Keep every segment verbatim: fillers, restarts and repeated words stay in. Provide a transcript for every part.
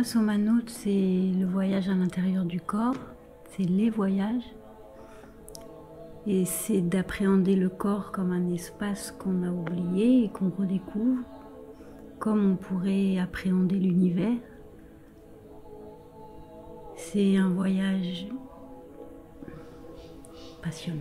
Somanote, c'est le voyage à l'intérieur du corps, c'est les voyages. Et c'est d'appréhender le corps comme un espace qu'on a oublié et qu'on redécouvre, comme on pourrait appréhender l'univers. C'est un voyage passionnant.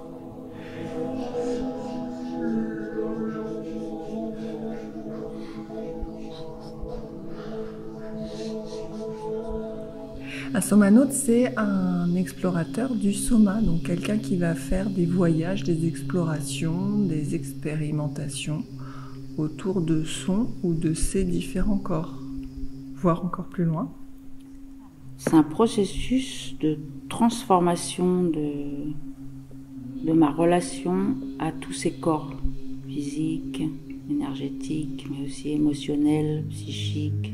Un somanote, c'est un explorateur du soma, donc quelqu'un qui va faire des voyages, des explorations, des expérimentations autour de son ou de ses différents corps, voire encore plus loin. C'est un processus de transformation de, de ma relation à tous ces corps, physiques, énergétiques, mais aussi émotionnels, psychiques.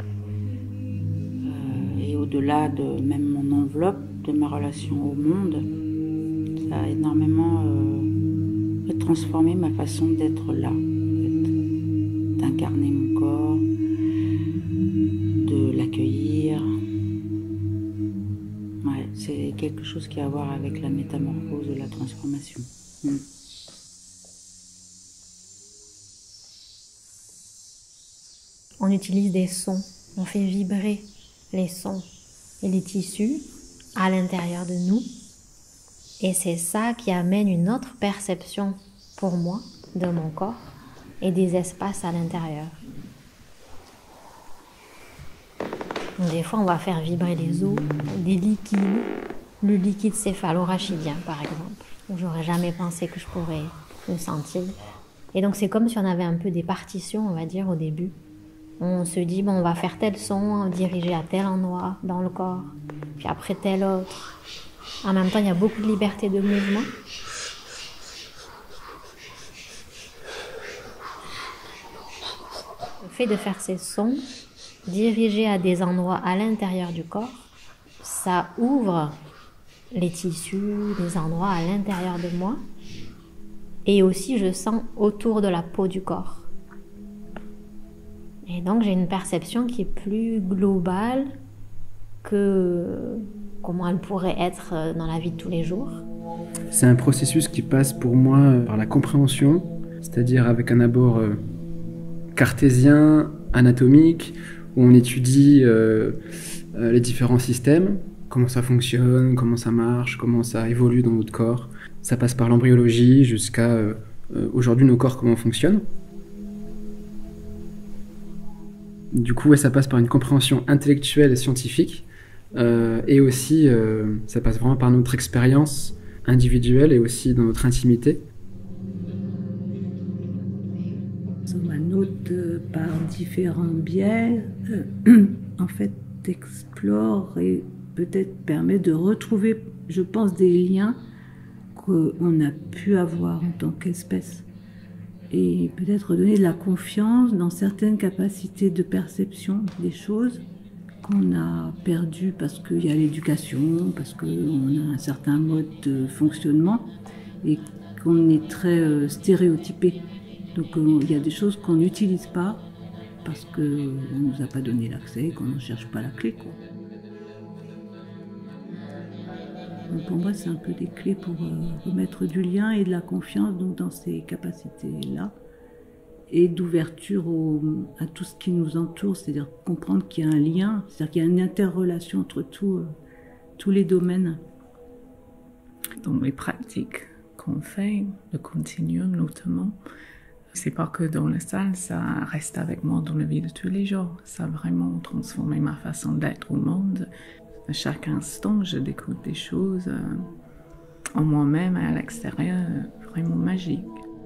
Et au-delà de même mon enveloppe, de ma relation au monde, ça a énormément euh, transformé ma façon d'être là, en fait, d'incarner mon corps, de l'accueillir. Ouais, c'est quelque chose qui a à voir avec la métamorphose de la transformation. Mm. On utilise des sons, on fait vibrer les sons et les tissus à l'intérieur de nous. Et c'est ça qui amène une autre perception pour moi de mon corps et des espaces à l'intérieur. Des fois, on va faire vibrer les os, des liquides, le liquide céphalo-rachidien par exemple, où j'aurais jamais pensé que je pourrais le sentir. Et donc c'est comme si on avait un peu des partitions, on va dire, au début. On se dit, bon, on va faire tel son dirigé à tel endroit dans le corps, puis après tel autre. En même temps, il y a beaucoup de liberté de mouvement. Le fait de faire ces sons dirigés à des endroits à l'intérieur du corps, ça ouvre les tissus, les endroits à l'intérieur de moi. Et aussi, je sens autour de la peau du corps. Et donc, j'ai une perception qui est plus globale que comment elle pourrait être dans la vie de tous les jours. C'est un processus qui passe pour moi par la compréhension, c'est-à-dire avec un abord euh, cartésien, anatomique, où on étudie euh, euh, les différents systèmes, comment ça fonctionne, comment ça marche, comment ça évolue dans notre corps. Ça passe par l'embryologie jusqu'à euh, euh, aujourd'hui nos corps, comment fonctionnent. Du coup, ouais, ça passe par une compréhension intellectuelle et scientifique, euh, et aussi, euh, ça passe vraiment par notre expérience individuelle et aussi dans notre intimité. Somanote, euh, par différents biais, euh, en fait, explore et peut-être permet de retrouver, je pense, des liens qu'on a pu avoir en tant qu'espèce. Et peut-être donner de la confiance dans certaines capacités de perception des choses qu'on a perdues parce qu'il y a l'éducation, parce qu'on a un certain mode de fonctionnement et qu'on est très euh, stéréotypé. Donc euh, il y a des choses qu'on n'utilise pas parce qu'on ne nous a pas donné l'accès, qu'on ne cherche pas la clé, quoi. Donc pour moi, c'est un peu des clés pour euh, remettre du lien et de la confiance donc, dans ces capacités-là et d'ouverture au, à tout ce qui nous entoure, c'est-à-dire comprendre qu'il y a un lien, c'est-à-dire qu'il y a une interrelation entre tout, euh, tous les domaines. Dans les pratiques qu'on fait, le continuum notamment, c'est pas que dans la salle, ça reste avec moi dans la vie de tous les jours. Ça a vraiment transformé ma façon d'être au monde. À chaque instant, je découvre des choses euh, en moi-même et à l'extérieur, euh, vraiment magiques.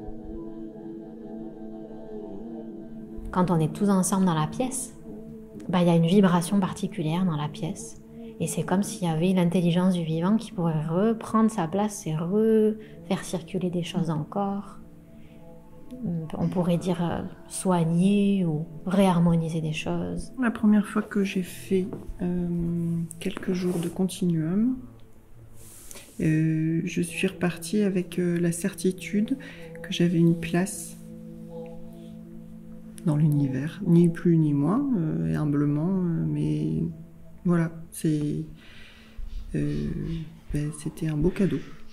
Quand on est tous ensemble dans la pièce, bah, y a une vibration particulière dans la pièce. Et c'est comme s'il y avait l'intelligence du vivant qui pourrait reprendre sa place et refaire circuler des choses encore. On pourrait dire euh, soigner ou réharmoniser des choses. La première fois que j'ai fait euh, quelques jours de continuum, euh, je suis repartie avec euh, la certitude que j'avais une place dans l'univers, ni plus ni moins, euh, et humblement, euh, mais voilà, c'est, euh, ben, c'était un beau cadeau.